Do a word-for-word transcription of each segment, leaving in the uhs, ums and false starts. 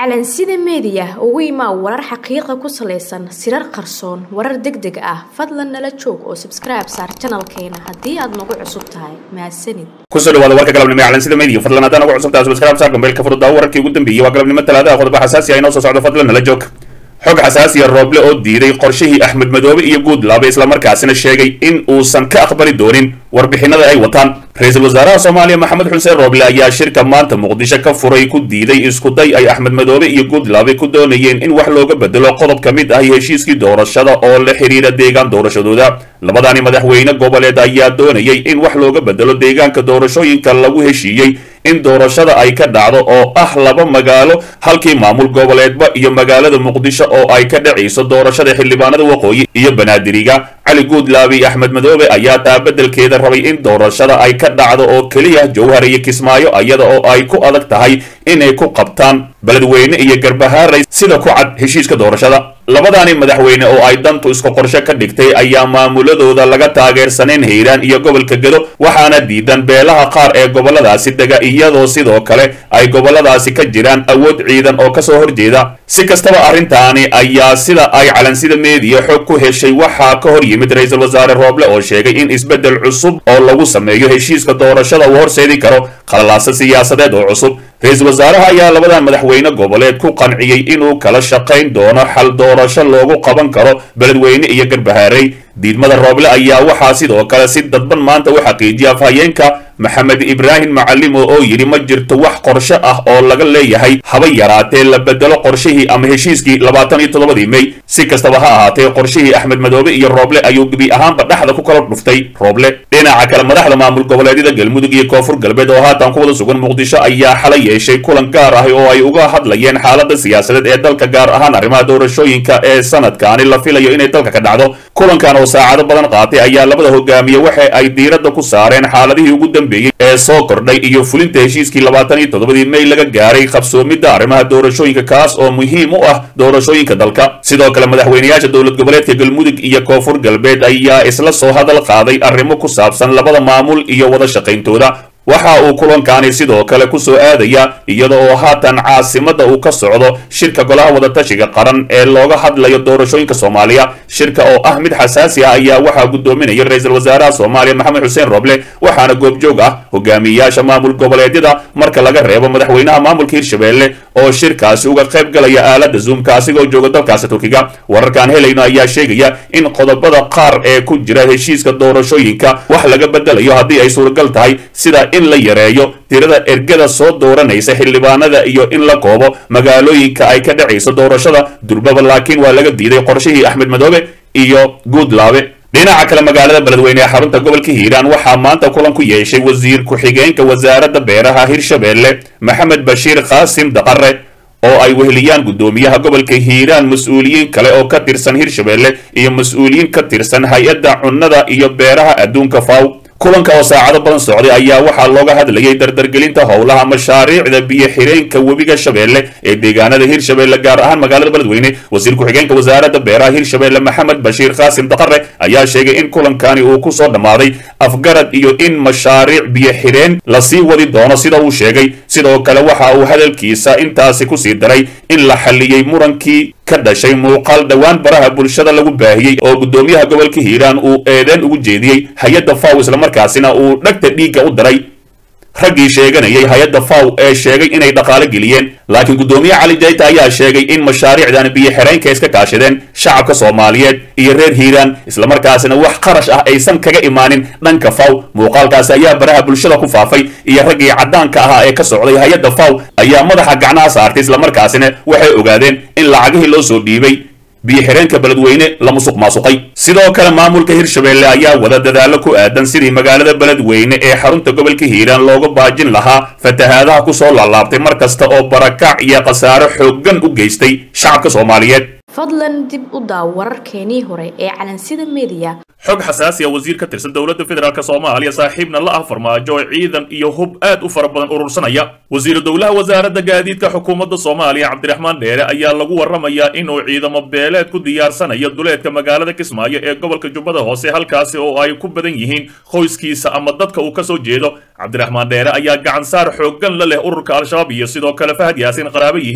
calansida media ugu imaa warar xaqiiqo ku saleysan sirar qarsoon warar degdeg ah fadlan nala joog oo subscribe saar channelkeena hadii aad nagu cusub tahay mahadsanid kusoo dhawaada warka galabnimo calansida media fadlan hadaan ugu cusub tahay subscribe saar gambeelka furada wararkii ugu dambeeyay waa galabnimo talaada qodob xasaasi ah inoo soo socdo fadlan nala joog xog xasaasi ah Roble oo diiday qorshihii Axmed Madoobe iyo Goodlaabe isla markaasina sheegay in uusan ka aqbali doonin warbixinada ay wataan ra'iisul wasaaraha Soomaaliya Maxamed Xuseen Roble ayaa shirka maanta Muqdisho ka furay ku diiday isku day ay Axmed Madoobe iyo Goodlaabe ku doonayeen in wax looga bedelo qodob kamid ah heshiiskii doorashada oo la xiriira deegaan doorashadooda labadani madaxweyne goboleed ayaa doonayay in wax looga bedelo deegaanka doorashooyinka lagu heshiiyay in doorashada ay ka dhacdo oo ah laba magaalo halkii maamul goboleedba iyo magaalada Muqdisho oo ay ka dhacayso doorashada xildhibaanada waqooyi iyo Banaadiriga Cali Goodlaabe iyo Axmed Madoobe ayaa taa bedelkeeda rabay in doorashada ay ka dhacdo oo kaliya Jowhar iyo Kismaayo ayada oo ay ku adag tahay inay ku qabtaan beledweyne iyo Garbahaaray sida ku cad heshiiska doorashada labadani madaxweyne oo ay dantu isku qorshe ka dhigtay ayaa maamuladooda laga taageersaneen Hiiraan iyo gobolka Gedo waxaana diidan beelaha qaar ee goboladaasi daga iyadoo sidoo kale ay goboladaasi ka jiraan awood ciidan oo ka soo horjeeda si kastaba arrintaani ayaa sida ay calansida media xog ku heshay waxa ka hor yimid ra'iisul wasaare Roble oo sheegay in isbedel cusub oo lagu sameeyo heshiiska doorashada uu horseedi karo qalalaasa siyaasadeed oo cusub ra'iisul wasaaraha ayaa labadan madaxweyne goboleed ku qanciyay inuu kala shaqayn doono xal doorasho loogu qaban karo beledweyne iyo Garbahaaray diidmada Roble ayaa waxa sidoo kale si dadban maanta u xaqiijiyay afhayeenka Maxamed Ibrahim Macallim oo yiri ma jirto wax qorshe ah oo laga leeyahay haba yaraatee la bedelo qorshihii ama heshiiskii labaatan iyo toddoba May si kastaba ha ahaatee qorshihii Axmed Madoobe iyo Roble ayuu gabi ahaanba dhaxda ku kala dhuftay Roble dhinaca kale madaxda maamul goboleedyada Galmudug iyo Koonfur Galbeed oo haatan ku wada sugan Muqdisho ayaa xalay yeeshay kulan gaar ah oo ay uga hadlayeen xaaladda siyaasadeed ee dalka gaar ahaan arrimaha doorashooyinka ee sanadkaani la filayo inay dalka ka dhacdo kulankan oo saacado badan qaatay ayaa labada hogaamiye waxa ay diiradda ku saareen xaaladihii ugu dambeeyay ee soo kordhay iyo fulinta heshiiskii labaatan iyo toddoba May laga gaaray qabsoomidda arrimaha doorashooyinka kaas oo muhiim u ah doorashooyinka dalka sidoo kale madaxweynayaasha dowlad goboleedka Galmudug iyo Koonfur Galbeed ayaa isla soo hadal qaaday arrimo ku saabsan labada maamul iyo wada shaqayntooda waxa uu kulankaani sidoo kale ku soo aadaya iyada oo haatan caasimada uu ka socdo shirka golaha wada tashiga qaran ee looga hadlayo doorashooyinka Soomaaliya shirka oo ah mid xasaasi ah ayaa waxa gudoominaya ra'iisul wasaaraha Soomaaliya Maxamed Xuseen Roble waxaana goobjoog ah hogaamiyaasha maamul goboleedyada marka laga reebo madaxweynaha maamulka Hirshabelle oo shirkaasi uga qayb galaya aalada Zoom kaasigoo jooga dalkaas Turkiga wararkan helayno ayaa sheegaya in qodobada qaar ee ku jira heshiiska doorashooyinka wax laga bedelayo hadii ay suuragal tahay sida in la yareeyo tirada ergada soo dooranaysa xildhibaanada iyo in la koobo magaalooyinka ay ka dhacayso doorashada durbaba laakiin waa laga diiday qorshihii Axmed Madoobe iyo Goodlaabe dhinaca kale magaalada beledweyne ee xarunta gobolka Hiiraan waxaa maanta kulan ku yeeshay wasiir ku-xigeenka wasaaradda beeraha Hirshabelle Maxamed Bashiir Qaasim Daqare oo ay weheliyaan gudoomiyaha gobolka Hiiraan mas'uuliyiin kale oo ka tirsan Hirshabelle iyo mas'uuliyiin ka tirsan hay'adda cunnada iyo beeraha adduunka F A O kulanka oo saacado badan socday ayaa waxa looga hadlayay dardargelinta howlaha mashaariicda biyo xireenka webiga Shabeelle ee deegaanada Hirshabelle gaar ahaan magaalada beledweyne wasiir ku-xigeenka wasaaradda beeraha Hirshabelle Maxamed Bashiir Qaasim Daqare ayaa sheegay in kulankani uu ku soo dhamaaday afgarad iyo in mashaariic biyo xireen la sii wadi doono sida uu sheegay sidoo kale waxa uu hadalkiisa intaasi ku sii daray in la xaliyay murankii ka dhashay muuqaal dhawaan baraha bulshada lagu baahiyay oo gudoomiyaha gobolka Hiiraan uu eedan ugu jeediyay hay'adda F A O isla markaasina uu dhagta dhiiga u daray raggii sheeganayay hay'adda F A O ee sheegay inay dhaqaale geliyeen laakiin gudoomiyaha Cali Jayta ayaa sheegay in mashaariicdan biyo xireenka iska kaashadeen shacabka Soomaaliyeed iyo reer Hiiraan isla markaasina wax qarash ah aysan kaga imaanin dhanka F A O muuqaalkaas ayaa baraha bulshada ku faafay iyo raggii cadaanka ah ee ka socday hay'adda F A O ayaa madaxa gacnaha saartay isla markaasina waxay ogaadeen in lacagihii loo soo dhiibay biyo xireenka beledweyne la musuq maasuqay sidoo kale maamulka Hirshabelle ayaa wada dadaalo ku aadan sidii magaalada beledweyne ee xarunta gobolka Hiiraan looga baajin lahaa fatahaadaha ku soo laalaabtay markasta oo barakac iyo khasaare xooggan u geystay shacabka Soomaaliyeed fadlan dib u daaw wararkeenii hore ee calansida media xog xasaasi ah wasiir ka tirsan dowladda federaalka Soomaaliya saaxiibna la ah farmaajo ciidan iyo hub aad u fara badan urursanaya wasiir dowlaha wasaaradda gaadiidka xukuumadda Soomaaliya Cabdiraxmaan Dheere ayaa lagu waramayaa inuu ciidamo beeleed ku diyaarsanayo duleedka magaalada Kismaayo ee gobolka Jubbada Hoose halkaasi oo ay ku badan yihiin qoyskiisa ama dadka uu ka soo jeedo Cabdiraxmaan Dheere ayaa gacan saar xooggan la leh ururka Al-Shabaab iyo sidoo kale Fahad Yaasin qaraabo yihiin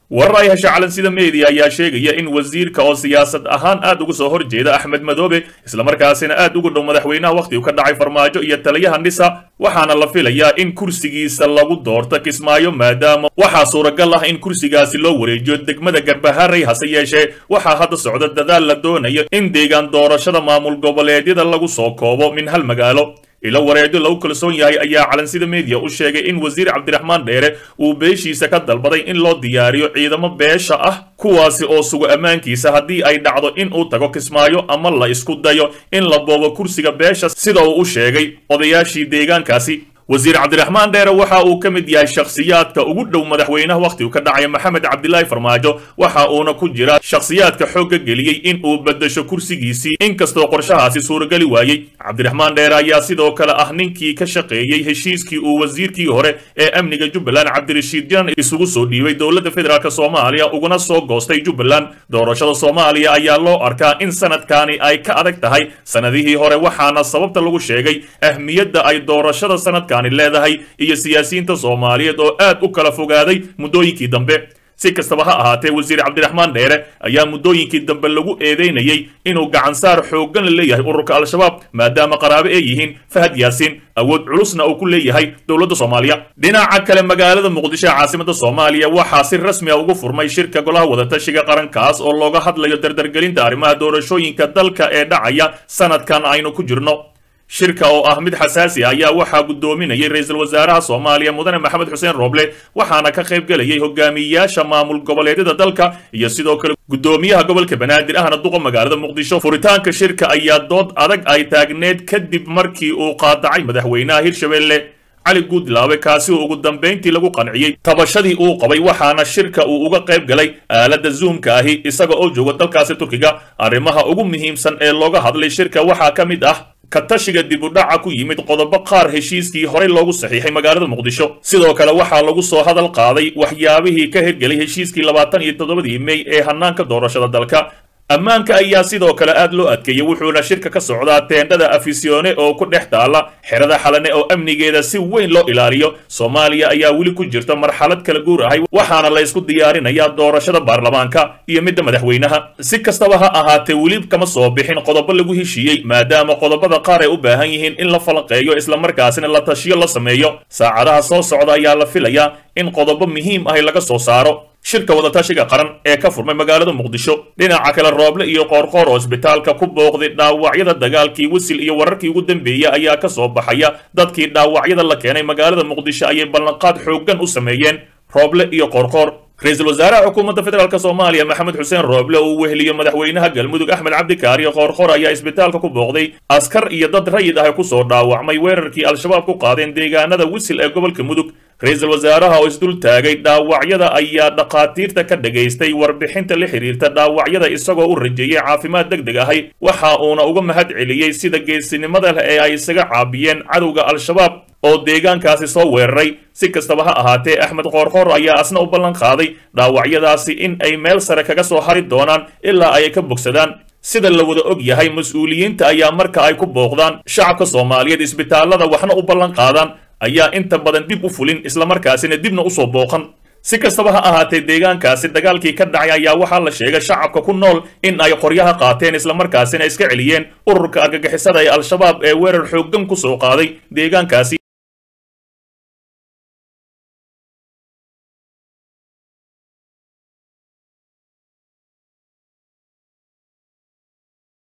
warar ay hesha calansida media ayaa sheegaya in wasiirka oo siyaasad ahaan aad uga soo horjeeda Axmed Madoobe isla markaasina aad ugu dhow madaxweynaha waqti uu ka dhacay farmaajo iyo taliyaha nisa waxaana la filayaa in kursigiisa lagu doorto Kismaayo maadaama waxa suuragal ah in kursigaasi loo wareejiyo degmada Garbaharey hase yeeshee waxa hadda socda dadaal la doonayo in deegaan doorashada maamul goboleedyada lagu soo koobo min hal magaalo ila wareedo lagu kalsoon yahay ayaa calansida media u sheegay in wasiir Cabdiraxmaan Dheere uu beeshiisa ka dalbaday in loo diyaariyo ciidamo beesha ah kuwaasi oo sugo amaankiisa haddii ay dhacdo in uu tago Kismaayo ama la isku dayo in la boobo kursiga beesha sida uu u sheegay odayaashii deegaankaasi wasiir Cabdiraxmaan Dheere waxa uu ka mid yahay shakhsiyaadka ugu dhow madaxweynaha waqti uu ka dhacay Maxamed Cabdilaahi Farmaajo waxa uuna ku jira shakhsiyaadka xoogga geliyay in uu bedesho kursigiisii inkastoo qorshahaasi suuragali waayay Cabdiraxmaan Dheere ayaa sidoo kale ah ninkii ka shaqeeyay heshiiskii uu wasiirkii hore ee amniga Jubbaland Cabdirashiid Janan isugu soo dhiibay dowladda federaalka Soomaaliya uguna soo goostay Jubbaland doorashada Soomaaliya ayaa loo arkaa in sanadkaani ay ka adag tahay sanadihii hore waxaana sababta lagu sheegay ahmiyadda ay doorashada sanadka leedahay iyo siyaasiyiinta Soomaaliyeed oo aad u kala fogaaday muddooyinkii dambe si kastaba ha ahaatee wasiir Cabdiraxmaan Dheere ayaa muddooyinkii dambe lagu eedeynayay inuu gacan saar xooggan leeyahay ururka al-shabaab maadaama qaraabe ay yihiin Fahad Yaasiin awood culusna uu ku leeyahay dowladda Soomaaliya dhinaca kale magaalada Muqdisho caasimada Soomaaliya waxaa si rasmi ah ugu furmay shirka golaha wadatashiga qarankaas oo looga hadlayo dardargelinta arrimaha doorashooyinka dalka ee dhacaya sanadkan aynu ku jirno shirka oo ah mid xasaasi ah ayaa waxaa gudoominayay ra'iisul wasaaraha Soomaaliya Mudane Maxamed Xuseen Roble waxaana ka qayb galayay hogaamiyaasha maamul goboleedyada dalka iyo sidoo kale gudoomiyaha gobolka Banaadir ahna duqa magaalada Muqdisho furitaanka shirka ayaa dood adag ay taagneed kadib markii uu qaadacay madaxweynaha Hirshabelle cali Guudlaabe kaasi oo ugu dambeyntii lagu qanciyay tabashadii uu qabay waxaana shirka uu uga qayb galay aalada Zoom-ka ahi isaga oo jooga dalkaasi Turkiga arrimaha ugu muhiimsan ee looga hadlay shirka waxaa ka mid ah katashiga dib u dhaca ku yimid qodobo qaar heshiiskii hore loogu saxiixay magaalada Muqdisho sidoo kale waxaa lagu soo hadal qaaday waxyaabihii ka hirgelay heshiiskii labaatan iyo toddobadii May ee hanaanka doorashada dalka ammaanka ayaa sidoo kale aad loo adkeeyay wuxuuna shirka ka socdaa teendhada Afisyoone oo ku dhex taala xerada Xalane oo amnigeeda si weyn loo ilaaliyo Soomaaliya ayaa weli ku jirta marxalad kala guur ah waxaana la isku diyaarinayaa doorashada baarlamaanka iyo midda madaxweynaha si kastaba ha ahaatee weli kama soo bixin qodobo lagu heshiiyay maadaama qodobada qaar ay u baahan yihiin in la falanqeeyo isla markaasina la tashiyo la sameeyo saacadaha soo socda ayaa la filayaa in qodobo muhiim ah laga soo saaro shirka wadatashiga qaran ee ka furmay magaalada Muqdisho dhinaca kale Roble iyo Qoorqoor oo isbitaalka ku booqday dhaawacyada dagaalkii Wisil iyo wararkii ugu dambeeyay ayaa ka soo baxaya dadkii dhaawacyada la keenay magaalada Muqdisho ayay ballanqaad xooggan u sameeyeen Roble iyo Qoorqoor ra'iisul wasaaraha xukuumadda federaalka Soomaaliya Maxamed Xuseen Roble oo weheliyo madaxweynaha Galmudug Axmed Cabdi Kaariyo Qoorqoor ayaa isbitaalka ku booqday askar iyo dad rayid ah ku soo dhaawacmay weerarkii al-shabaab ku qaadeen deegaanada Wisil ee gobolka Mudug ra'iisul wasaaraha oo isdul taagay dhaawacyada ayaa dhaqaatiirta ka dhageystay warbixinta la xiriirta dhaawacyada isagoo u rajeeyay caafimaad degdeg ah waxa uuna uga mahad celiyay sida geesinimada leh ee ay isaga caabiyeen cadowga al-shabaab oo deegaankaasi soo weeraray si kastaba ha ahaatee Axmed Qoorqoor ayaa asna u ballan qaaday dhaawacyadaasi in ay meel sare kaga soo hari doonaan ilaa ay ka bogsadaan sida la wada og yahay mas'uuliyiinta ayaa marka ay ku booqdaan shacabka Soomaaliyeed isbitaalada waxna u ballan qaadaan ayaa inta badan dib u fulin isla markaasina dibna u soo booqan si kastaba ha ahaatee deegaankaasi dagaalkii ka dhacay ayaa waxaa la sheegay shacabka ku nool in ay qoryaha qaateen isla markaasina iska celiyeen ururka argagixisada ee al-shabaab ee weerar xooggan ku soo qaaday deegaankaasi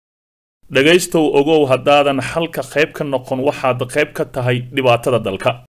dhagaystow ogow haddaadan halka qayb ka noqon waxaad qayb ka tahay dhibaatada dalka